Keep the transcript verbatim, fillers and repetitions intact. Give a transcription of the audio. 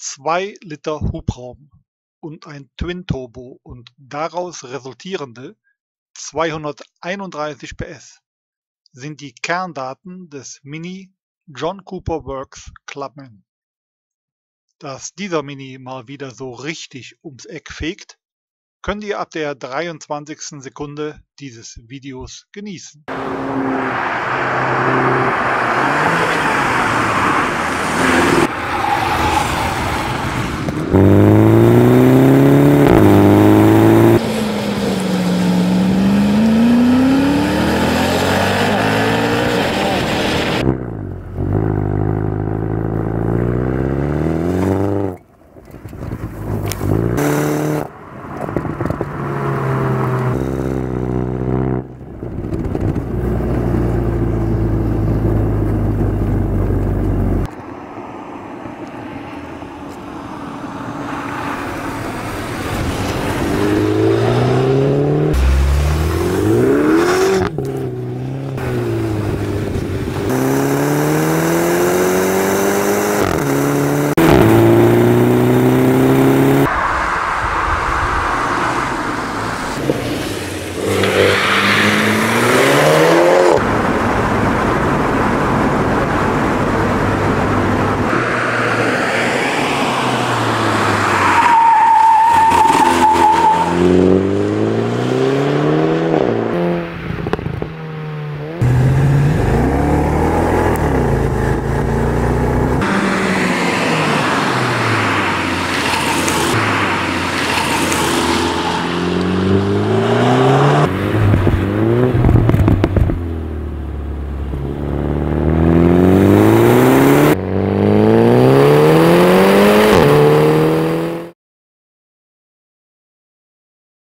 zwei Liter Hubraum und ein Twin-Turbo und daraus resultierende zweihunderteinunddreißig P S sind die Kerndaten des Mini John Cooper Works Clubman. Dass dieser Mini mal wieder so richtig ums Eck fegt, könnt ihr ab der dreiundzwanzigsten Sekunde dieses Videos genießen.